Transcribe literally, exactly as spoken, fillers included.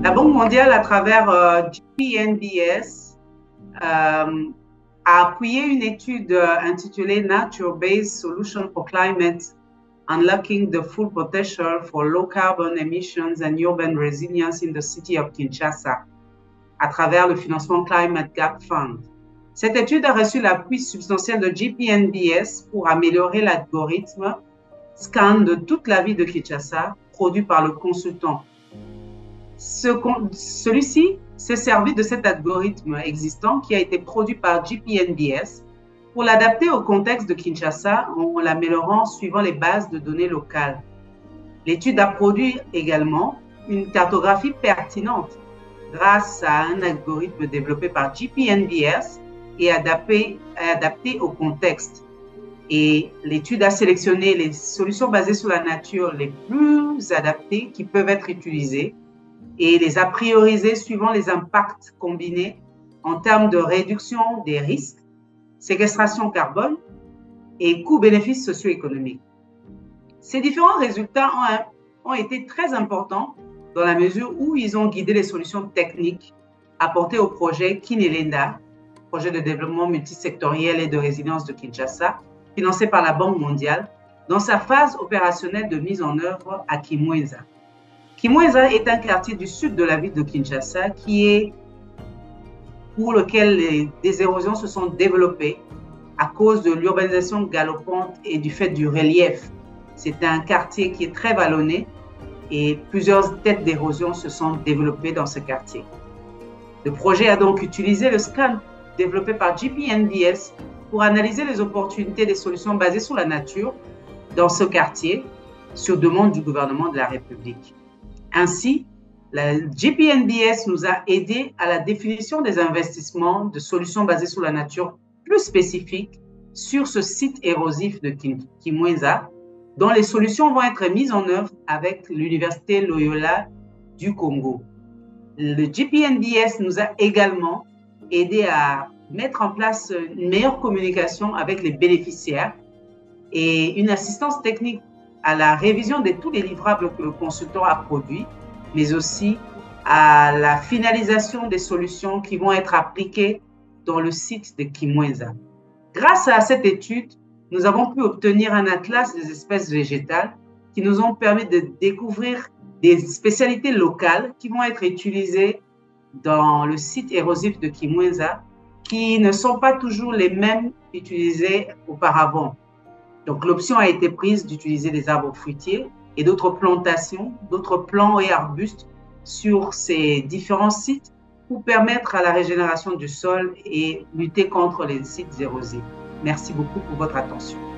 La Banque mondiale, à travers euh, G P N B S, euh, a appuyé une étude euh, intitulée Nature-Based Solution for Climate, Unlocking the Full Potential for Low Carbon Emissions and Urban Resilience in the City of Kinshasa, à travers le financement Climate Gap Fund. Cette étude a reçu l'appui substantiel de G P N B S pour améliorer l'algorithme scan de toute la ville de Kinshasa, produit par le consultant. Ce, celui-ci s'est servi de cet algorithme existant qui a été produit par G P N B S pour l'adapter au contexte de Kinshasa en l'améliorant suivant les bases de données locales. L'étude a produit également une cartographie pertinente grâce à un algorithme développé par G P N B S et adapté, adapté au contexte. Et l'étude a sélectionné les solutions basées sur la nature les plus adaptées qui peuvent être utilisées et les a priorisées suivant les impacts combinés en termes de réduction des risques, séquestration carbone et coûts-bénéfices socio-économiques. Ces différents résultats ont, ont été très importants dans la mesure où ils ont guidé les solutions techniques apportées au projet Kinelenda, projet de développement multisectoriel et de résilience de Kinshasa, financé par la Banque mondiale, dans sa phase opérationnelle de mise en œuvre à Kimweza. Kimweza est un quartier du sud de la ville de Kinshasa qui est pour lequel les, des érosions se sont développées à cause de l'urbanisation galopante et du fait du relief. C'est un quartier qui est très vallonné et plusieurs têtes d'érosion se sont développées dans ce quartier. Le projet a donc utilisé le scan développé par G P N B S pour analyser les opportunités des solutions basées sur la nature dans ce quartier sur demande du gouvernement de la République. Ainsi, la G P N B S nous a aidés à la définition des investissements de solutions basées sur la nature plus spécifiques sur ce site érosif de Kimweza, dont les solutions vont être mises en œuvre avec l'Université Loyola du Congo. Le G P N B S nous a également aidés à mettre en place une meilleure communication avec les bénéficiaires et une assistance technique à la révision de tous les livrables que le consultant a produits, mais aussi à la finalisation des solutions qui vont être appliquées dans le site de Kimweza. Grâce à cette étude, nous avons pu obtenir un atlas des espèces végétales qui nous ont permis de découvrir des spécialités locales qui vont être utilisées dans le site érosif de Kimweza, qui ne sont pas toujours les mêmes utilisées auparavant. Donc, l'option a été prise d'utiliser des arbres fruitiers et d'autres plantations, d'autres plants et arbustes sur ces différents sites pour permettre à la régénération du sol et lutter contre les sites érosés. Merci beaucoup pour votre attention.